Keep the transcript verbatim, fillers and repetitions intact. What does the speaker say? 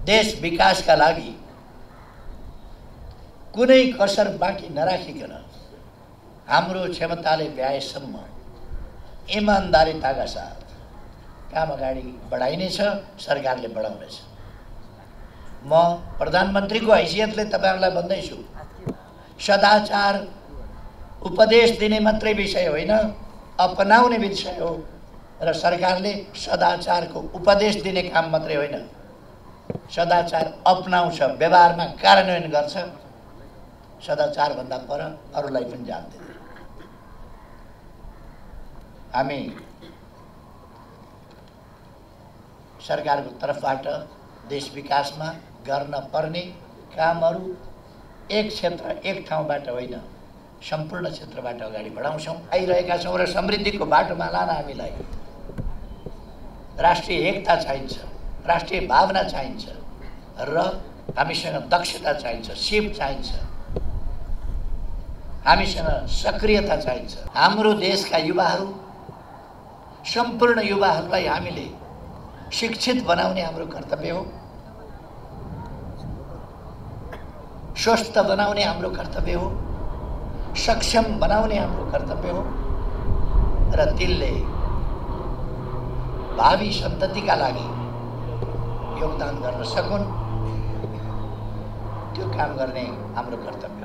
देश विकासका लागि कुनै कसर बाँकी नराखिकन हाम्रो क्षमताले भ्याएसम्म इमानदारिताका साथ काम अगाडि बढाइनेछ, सरकारले बढाउनेछ। म प्रधानमन्त्रीको हैसियतले तपाईहरुलाई भन्दैछु, सदाचार उपदेश दिने मात्रै विषय होइन, अपनाउने विषय हो र सरकारले सदाचारको उपदेश दिने काम मात्रै होइन, सदाचार अपनाउँछ, व्यवहारमा कार्यान्वयन गर्छ। सदाचार भन्दा पर अरूलाई पनि जान्दैन। हामी सरकारको तर्फबाट देश विकासमा गर्न पर्ने कामहरू एक क्षेत्र एक ठाउँबाट होइन, सम्पूर्ण क्षेत्रबाट अगाडि बढाउँछौँ, आइरहेका छौँ र समृद्धिको बाटोमा लान हामीलाई राष्ट्रिय एकता चाहिन्छ, राष्ट्रिय भावना चाहिन्छ र हामीसँग दक्षता चाहिन्छ, सिप चाहिन्छ, हामीसँग सक्रियता चाहिन्छ। हाम्रो देशका युवाहरू, सम्पूर्ण युवाहरूलाई हामीले शिक्षित बनाउने हाम्रो कर्तव्य हो, स्वस्थ बनाउने हाम्रो कर्तव्य हो, सक्षम बनाउने हाम्रो कर्तव्य हो र त्यसले भावी सन्ततिका लागि योगदान गर्न सकुन्, त्यो काम गर्ने हाम्रो कर्तव्य।